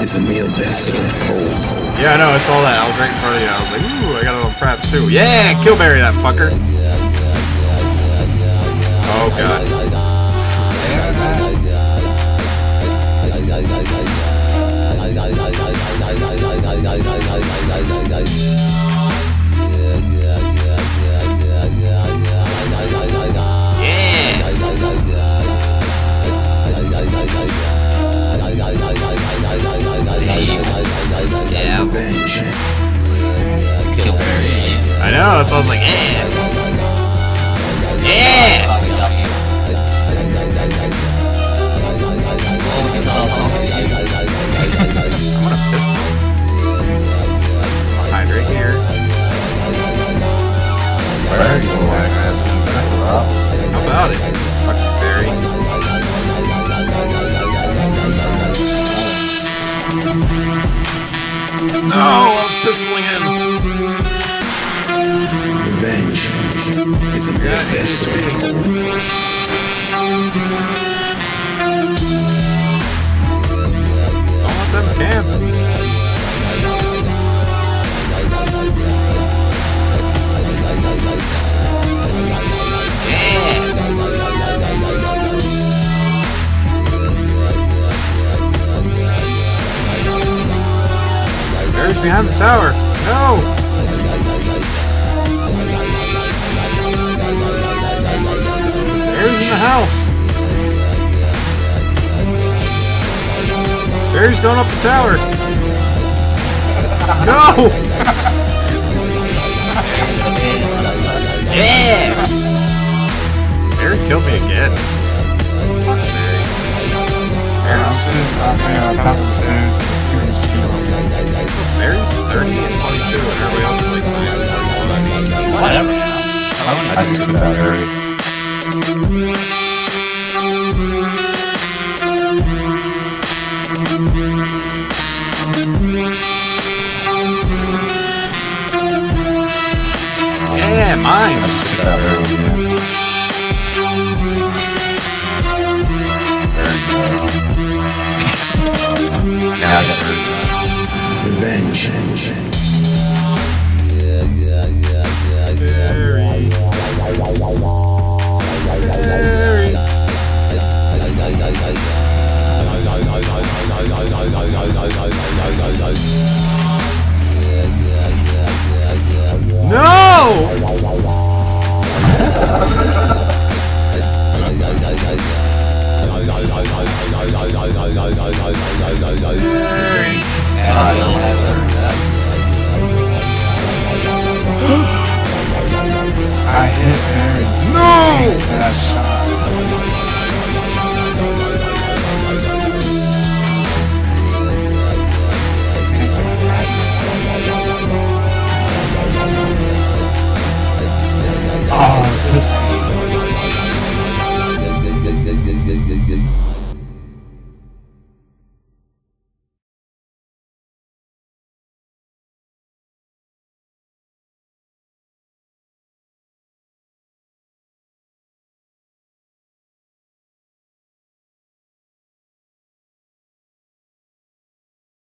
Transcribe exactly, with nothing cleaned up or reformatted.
is a meal best served cold. Yeah, I know, I saw that. I was right in front of you. I was like, ooh, I got a little fraps too. Yeah, Killberry that fucker. Oh god. Yeah. Revenge. Killberry. I know, that's why I was like, yeah. Yeah! I'm gonna pistol. I'll hide right here. How about it? Fucking berry. No, I was pistoling him. Revenge is a meal Yeah, best served cold. Don't let them camp. Bear's behind the tower. No! Bear's in the house. Bear's going up the tower. No! Yeah! Bear killed me again. Fuck Barry. Yeah, I'm sitting out there on top of the stairs. It's two H P on me. Barry's thirty and twenty-two, and everybody else is like nine and thirty-one. I mean, Whatever. I just took that very. yeah, mines. I took that very, yeah. Now I got hurt. Revenge. Barry. Barry. No! I hit Barry. No! That shot.